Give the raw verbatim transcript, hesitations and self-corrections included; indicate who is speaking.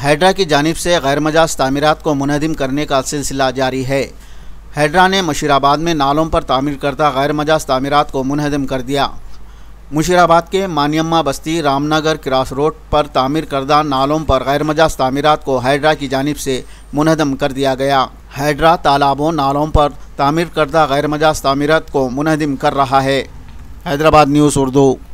Speaker 1: Hydra की जानिब से गैर मजाज तामीरात को मुनहदिम करने का सिलसिला जारी है। हाइड्रा ने मुशीराबाद में नालों पर तामीर करदा गैर मजाज तामीरात को मुनहदिम कर दिया। मुशीराबाद के मानियम्मा बस्ती रामनगर क्रॉस रोड पर तामीर करदा नालों पर गैर मजाज तामीरात को हाइड्रा की जानिब से मुनहदिम कर दिया गया। हाइड्रा तालाबों नालों पर तामीर करदा गैर मजाज तामीरात को मुनहदिम कर रहा है। हैदराबाद न्यूज़ उर्दू।